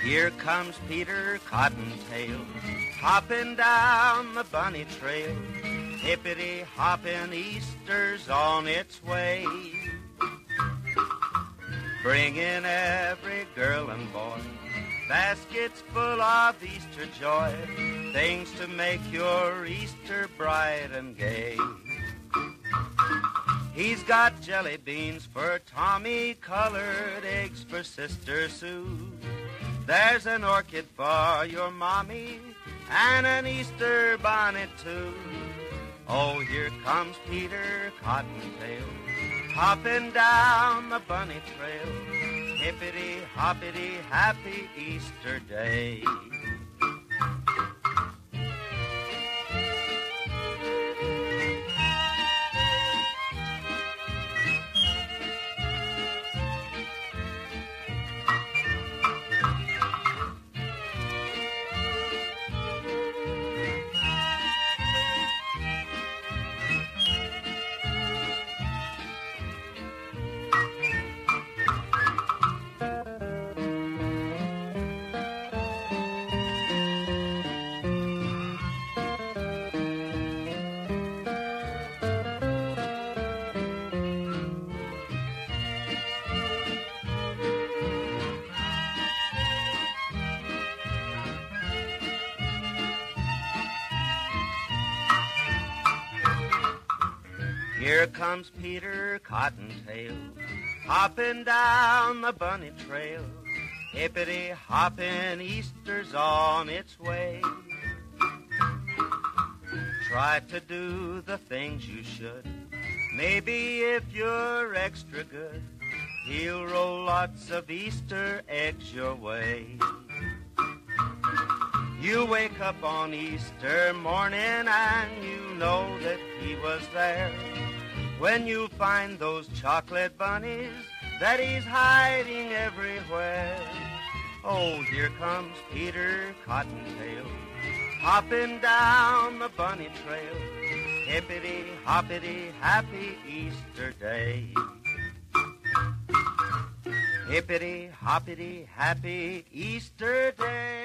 Here comes Peter Cottontail, hopping down the bunny trail. Hippity-hopping, Easter's on its way, bringing every girl and boy baskets full of Easter joy, things to make your Easter bright and gay. He's got jelly beans for Tommy, colored eggs for Sister Sue. There's an orchid for your mommy and an Easter bonnet too. Oh, here comes Peter Cottontail, hopping down the bunny trail. Hippity-hoppity, happy Easter day. Here comes Peter Cottontail, hopping down the bunny trail. Hippity-hopping, Easter's on its way. Try to do the things you should. Maybe if you're extra good, he'll roll lots of Easter eggs your way. You wake up on Easter morning and you know that he was there. When you find those chocolate bunnies that he's hiding everywhere. Oh, here comes Peter Cottontail, hopping down the bunny trail. Hippity-hoppity, happy Easter day. Hippity-hoppity, happy Easter day.